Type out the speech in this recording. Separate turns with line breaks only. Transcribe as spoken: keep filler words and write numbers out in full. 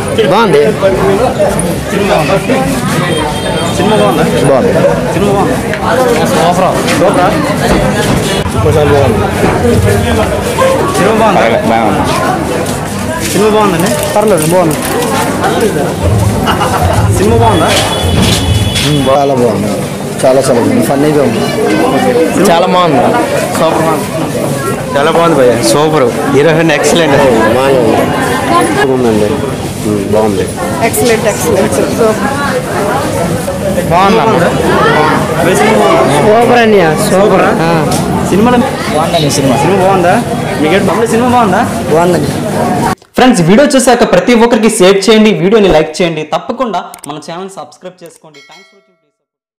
బాగుంది
సినిమా బాగుందా
బాగుంది
సినిమా బాగుంది సూపర్ సూపర్ సినిమా బాగుందా
బాగుంది
సినిమా బాగుందండి
పర్లేదు బాగుంది
సినిమా బాగుందా
చాలా బాగుంది చాలా చాలా బాగుంది ఫన్నీగా ఉంది చాలా బాగుంది
సూపర్ బాగుంది చాలా బాగుంది భయ్య సూపర్ హీరోయిన్ ఎక్సలెంట్
ఉందండి బాగుంది
ఎక్సలెంట్ ఎక్సలెంట్
బాగుంది
సూపర్ అన్నయ్య
సూపర్ సినిమాలో
బాగుందండి సినిమా
సినిమా బాగుందా మీకు సినిమా బాగుందా
బాగుందండి
ఫ్రెండ్స్ వీడియో చూసాక ప్రతి ఒక్కరికి షేర్ చేయండి వీడియోని లైక్ చేయండి తప్పకుండా మన ఛానల్ సబ్స్క్రైబ్ చేసుకోండి థ్యాంక్స్ ఫర్ వాచింగ్